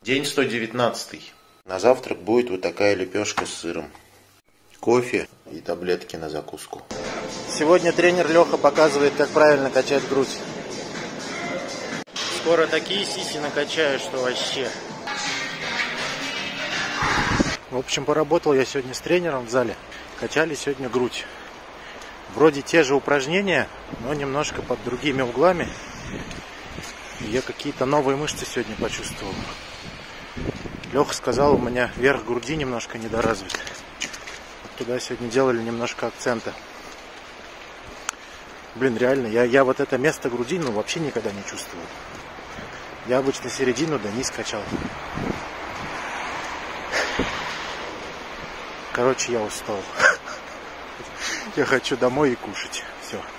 День 119. На завтрак будет вот такая лепешка с сыром. Кофе и таблетки на закуску. Сегодня тренер Леха показывает, как правильно качать грудь. Скоро такие сиси накачаю, что вообще. В общем, поработал я сегодня с тренером в зале. Качали сегодня грудь. Вроде те же упражнения, но немножко под другими углами. Я какие-то новые мышцы сегодня почувствовал. Леха сказал, у меня верх груди немножко недоразвит. Вот туда сегодня делали немножко акцента. Блин, реально, я вот это место груди вообще никогда не чувствую. Я обычно середину да низ качал. Короче, я устал. Я хочу домой и кушать. Все.